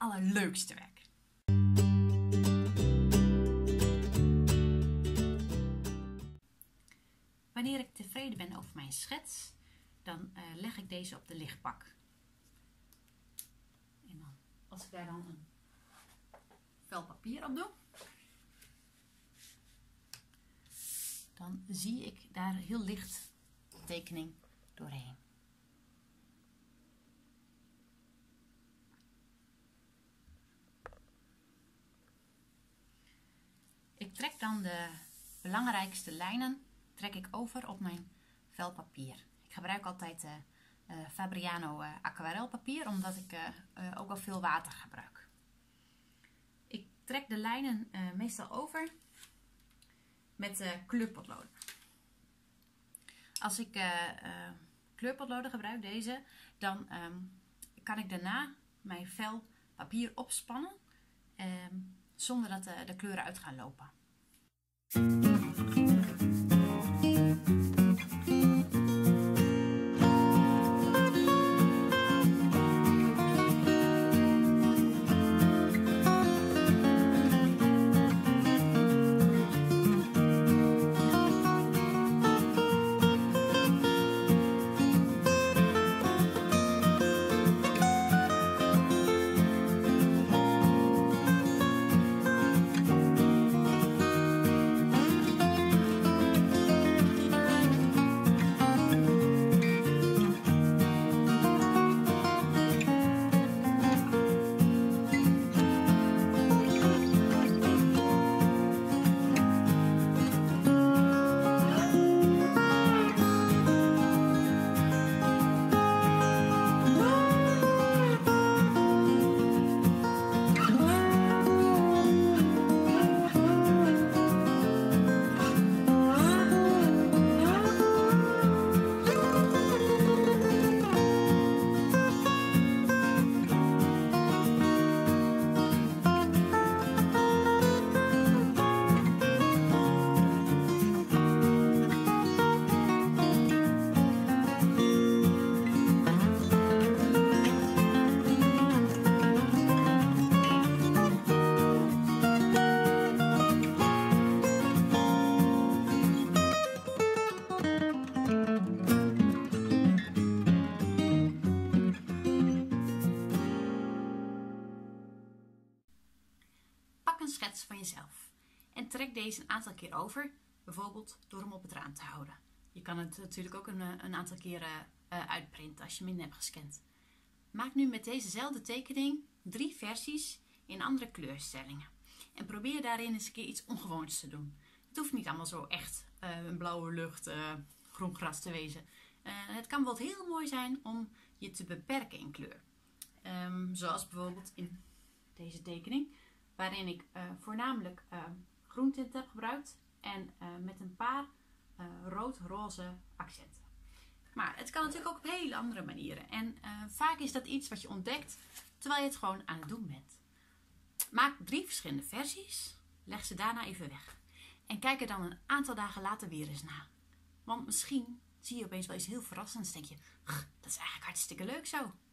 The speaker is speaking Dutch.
allerleukste werk. Wanneer ik tevreden ben over mijn schets, dan leg ik deze op de lichtbak. En dan, als ik daar dan een vel papier op doe, dan zie ik daar heel licht de tekening doorheen. Ik trek dan de belangrijkste lijnen over op mijn vel papier. Ik gebruik altijd Fabriano aquarelpapier, omdat ik ook wel veel water gebruik. Ik trek de lijnen meestal over met kleurpotloden. Als ik kleurpotloden gebruik, deze, dan kan ik daarna mijn vel papier opspannen zonder dat de kleuren uit gaan lopen. Pak een schets van jezelf en trek deze een aantal keer over, bijvoorbeeld door hem op het raam te houden. Je kan het natuurlijk ook een aantal keren uitprinten als je hem in hebt gescand. Maak nu met dezezelfde tekening 3 versies in andere kleurstellingen. En probeer daarin eens een keer iets ongewoons te doen. Het hoeft niet allemaal zo echt een blauwe lucht, groen gras te wezen. Het kan wel heel mooi zijn om je te beperken in kleur. Zoals bijvoorbeeld in deze tekening, waarin ik voornamelijk groentint heb gebruikt en met een paar rood-roze accenten. Maar het kan natuurlijk ook op hele andere manieren. En vaak is dat iets wat je ontdekt terwijl je het gewoon aan het doen bent. Maak 3 verschillende versies, leg ze daarna even weg. En kijk er dan een aantal dagen later weer eens naar. Want misschien zie je opeens wel iets heel verrassends en denk je, dat is eigenlijk hartstikke leuk zo.